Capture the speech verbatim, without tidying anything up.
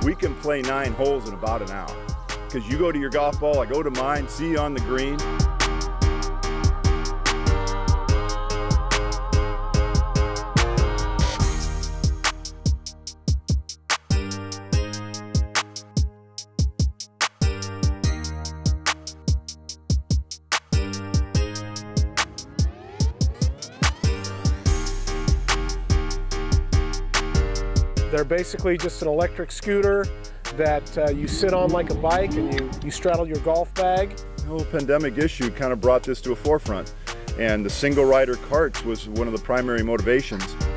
we can play nine holes in about an hour. Because you go to your golf ball, I go to mine, see you on the green. They're basically just an electric scooter that uh, you sit on like a bike and you, you straddle your golf bag. The whole pandemic issue kind of brought this to a forefront, and the single rider carts was one of the primary motivations.